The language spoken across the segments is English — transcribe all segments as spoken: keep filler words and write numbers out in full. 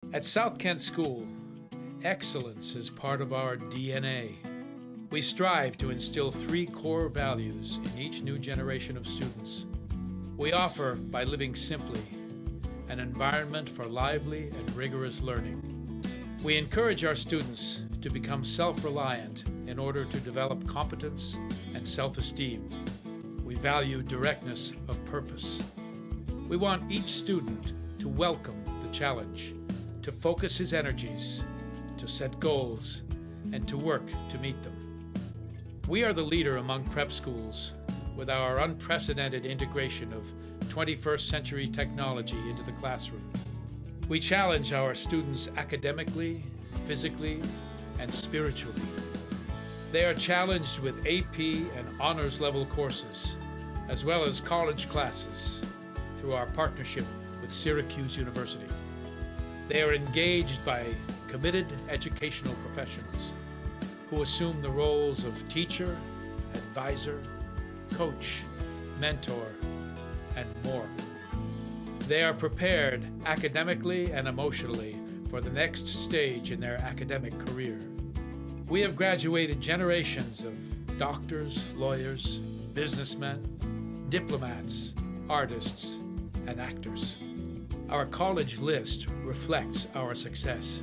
At South Kent School, excellence is part of our D N A. We strive to instill three core values in each new generation of students. We offer, by living simply, an environment for lively and rigorous learning. We encourage our students to become self-reliant in order to develop competence and self-esteem. We value directness of purpose. We want each student to welcome the challenge, to focus his energies, to set goals, and to work to meet them. We are the leader among prep schools with our unprecedented integration of twenty-first century technology into the classroom. We challenge our students academically, physically, and spiritually. They are challenged with A P and honors level courses, as well as college classes through our partnership with Syracuse University. They are engaged by committed educational professionals who assume the roles of teacher, advisor, coach, mentor, and more. They are prepared academically and emotionally for the next stage in their academic career. We have graduated generations of doctors, lawyers, businessmen, diplomats, artists, and actors. Our college list reflects our success.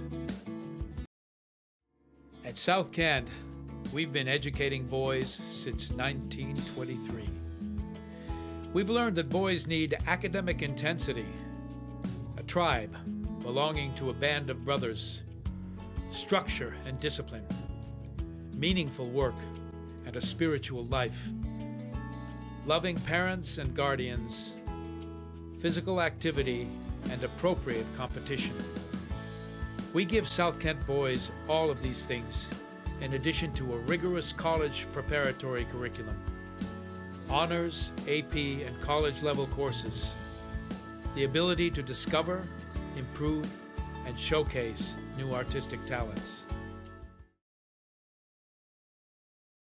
At South Kent, we've been educating boys since nineteen twenty-three. We've learned that boys need academic intensity, a tribe belonging to a band of brothers, structure and discipline, meaningful work, and a spiritual life, loving parents and guardians, physical activity, and appropriate competition. We give South Kent boys all of these things, in addition to a rigorous college preparatory curriculum, honors, A P, and college-level courses, the ability to discover, improve, and showcase new artistic talents.